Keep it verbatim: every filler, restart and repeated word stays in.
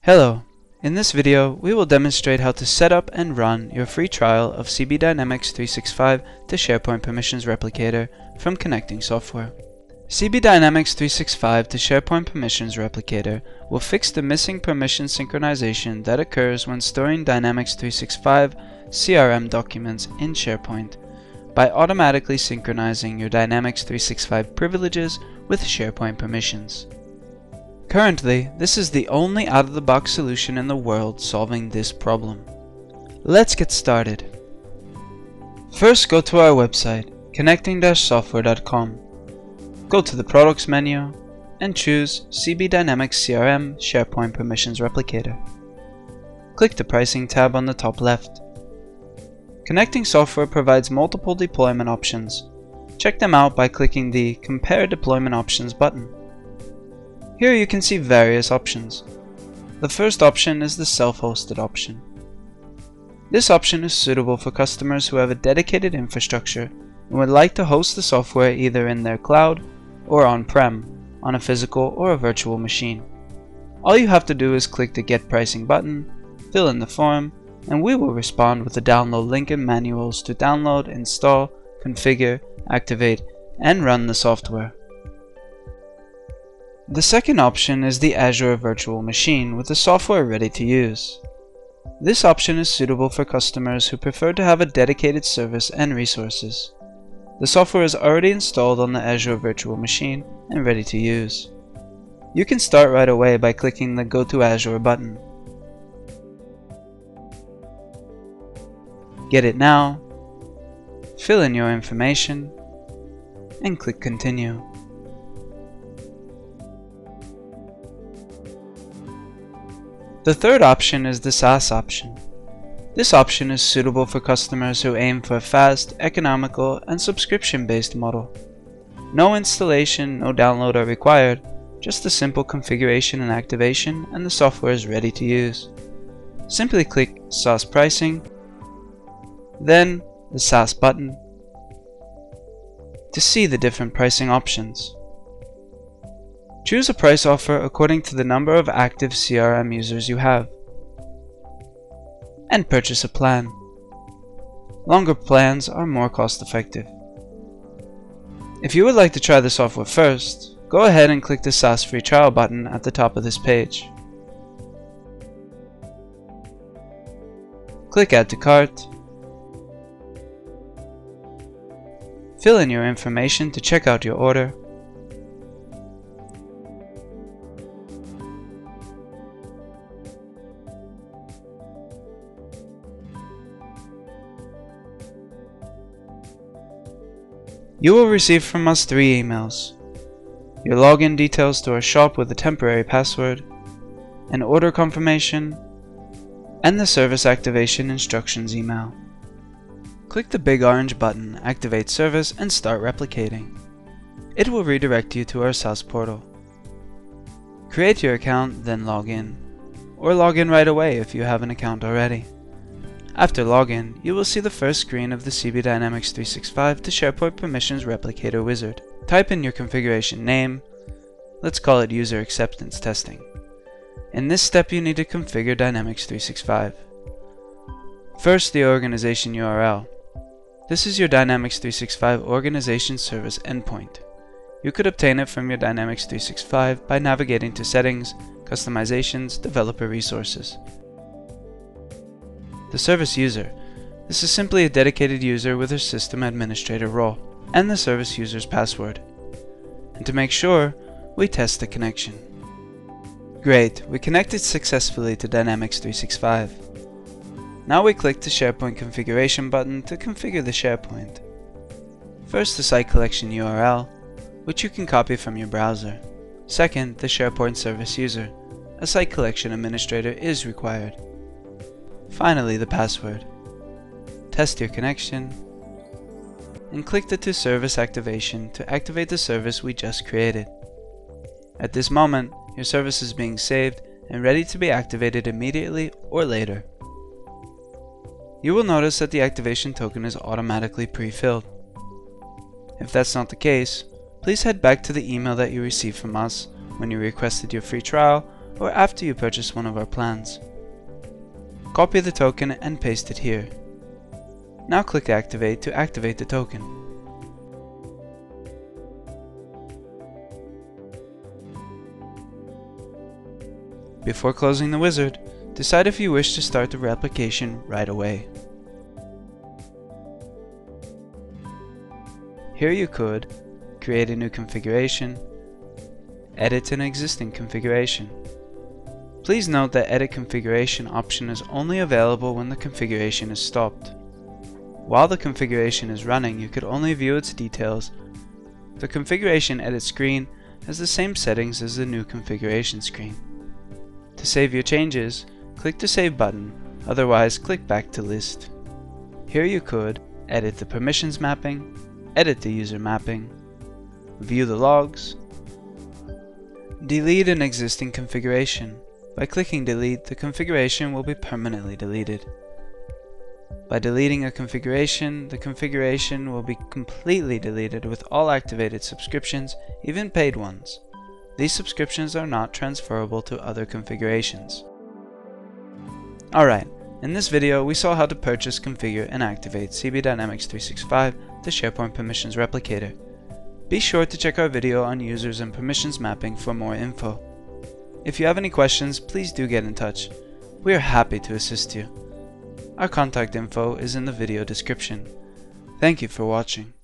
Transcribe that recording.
Hello, in this video we will demonstrate how to set up and run your free trial of C B Dynamics three sixty-five to SharePoint Permissions Replicator from Connecting Software. C B Dynamics three sixty-five to SharePoint Permissions Replicator will fix the missing permission synchronization that occurs when storing Dynamics three sixty-five C R M documents in SharePoint by automatically synchronizing your Dynamics three sixty-five privileges with SharePoint permissions. Currently, this is the only out-of-the-box solution in the world solving this problem. Let's get started. First, go to our website, connecting dash software dot com. Go to the Products menu and choose C B Dynamics C R M SharePoint Permissions Replicator. Click the Pricing tab on the top left. Connecting Software provides multiple deployment options. Check them out by clicking the Compare Deployment Options button. Here you can see various options. The first option is the self-hosted option. This option is suitable for customers who have a dedicated infrastructure and would like to host the software either in their cloud or on-prem, on a physical or a virtual machine. All you have to do is click the Get Pricing button, fill in the form, and we will respond with the download link and manuals to download, install, configure, activate, and run the software. The second option is the Azure Virtual Machine with the software ready to use. This option is suitable for customers who prefer to have a dedicated service and resources. The software is already installed on the Azure Virtual Machine and ready to use. You can start right away by clicking the Go to Azure button. Get it now, fill in your information, and click Continue. The third option is the SaaS option. This option is suitable for customers who aim for a fast, economical, and subscription-based model. No installation, no download are required, just a simple configuration and activation, and the software is ready to use. Simply click SaaS Pricing, then the SaaS button to see the different pricing options. Choose a price offer according to the number of active C R M users you have, and purchase a plan. Longer plans are more cost effective. If you would like to try the software first, go ahead and click the SaaS Free Trial button at the top of this page. Click Add to Cart. Fill in your information to check out your order. You will receive from us three emails: your login details to our shop with a temporary password, an order confirmation, and the service activation instructions email. Click the big orange button, Activate Service, and start replicating. It will redirect you to our SaaS portal. Create your account, then log in, or log in right away if you have an account already. After login, you will see the first screen of the C B Dynamics three sixty-five to SharePoint Permissions Replicator wizard. Type in your configuration name. Let's call it User Acceptance Testing. In this step, you need to configure Dynamics three sixty-five. First, the organization U R L. This is your Dynamics three sixty-five Organization Service endpoint. You could obtain it from your Dynamics three sixty-five by navigating to Settings, Customizations, Developer Resources. The service user. This is simply a dedicated user with a system administrator role, and the service user's password. And to make sure, we test the connection. Great, we connected successfully to Dynamics three sixty-five. Now we click the SharePoint Configuration button to configure the SharePoint. First, the site collection U R L, which you can copy from your browser. Second, the SharePoint service user. A site collection administrator is required. Finally, the password. Test your connection and click the To Service Activation to activate the service we just created. At this moment, your service is being saved and ready to be activated immediately or later. You will notice that the activation token is automatically pre-filled. If that's not the case, please head back to the email that you received from us when you requested your free trial or after you purchase one of our plans. Copy the token and paste it here. Now click Activate to activate the token. Before closing the wizard, decide if you wish to start the replication right away. Here you could create a new configuration, edit an existing configuration. Please note that Edit Configuration option is only available when the configuration is stopped. While the configuration is running, you could only view its details. The configuration edit screen has the same settings as the new configuration screen. To save your changes, click the Save button, otherwise click back to List. Here you could edit the permissions mapping, edit the user mapping, view the logs, delete an existing configuration. By clicking Delete, the configuration will be permanently deleted. By deleting a configuration, the configuration will be completely deleted with all activated subscriptions, even paid ones. These subscriptions are not transferable to other configurations. Alright, in this video we saw how to purchase, configure, and activate C B Dynamics three sixty-five, the SharePoint Permissions Replicator. Be sure to check our video on users and permissions mapping for more info. If you have any questions, please do get in touch. We are happy to assist you. Our contact info is in the video description. Thank you for watching.